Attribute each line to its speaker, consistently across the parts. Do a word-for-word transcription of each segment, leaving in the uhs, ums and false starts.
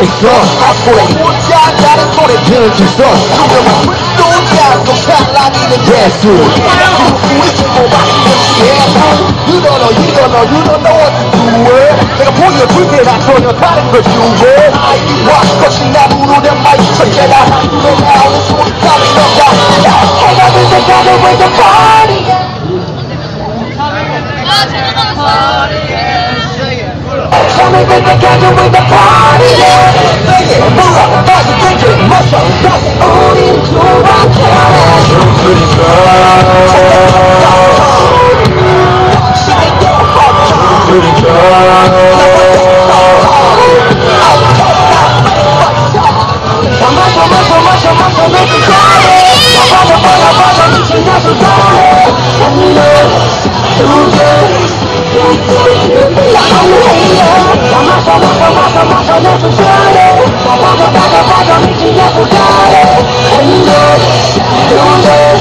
Speaker 1: 있어 앞으로 못자다는 소리 들어주소 누구는 물동자도 찬란히는 예수 우리 친구가 You don't know, you don't know, you don't know what to do it 내가 보여줄게 나 전혀 다른 걸 주게 와 것이 나 부르는 말 천재다 눈에 나오는 소리 따위 없다 해가 들 때까지 with the party Coming with the candle with the party, yeah. 물어, 다시 땡겨, 마셔, 다시 우린 조각해. 그러니까. 마셔, 마셔, 마셔, 마셔, make it party. 빠져, 빠져, 빠져, 미친 가수 잘해. Maso, maso, maso, maso, necessary. Pago, pago, pago, reaching out for God. And you know, you know,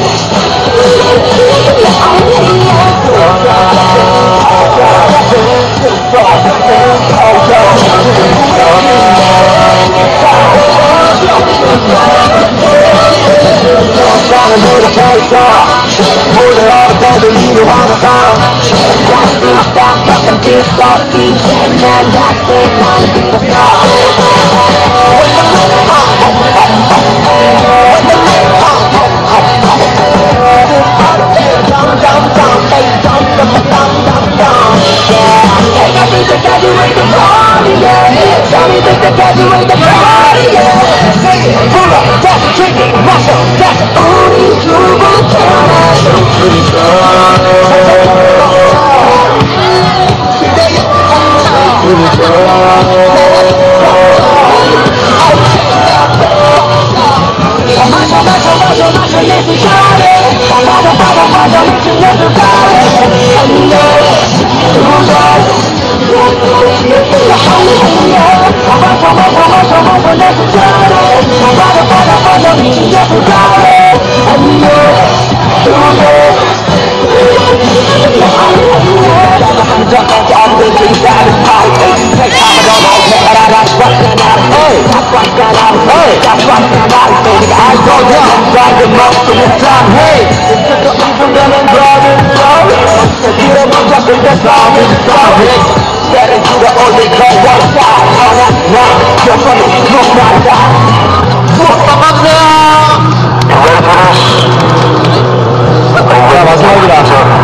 Speaker 1: graduate the party, yeah. Sing it, pull up, that's a drinking, muscle, that's a only true Macho, macho, macho, macho, yes, we got it. Macho, macho, macho, macho, yes, we got it. And you know, you know, Macho, macho, macho, macho, yes, we got it. Macho, macho, macho, yes, we got it. And you know, you know, Jump on to all the things inside this party. Take time and don't know that that's what's going on. Hey, that's what's going on. Hey, that's what's going on. Baby, I go down, drive the most of this time. Hey, it's just a from them and driving it out. If you don't know just the song is sorry. Get into the only call one side. All that now, you're from the look like that. Look from up there. You ready for this? Yeah, 마지막이다.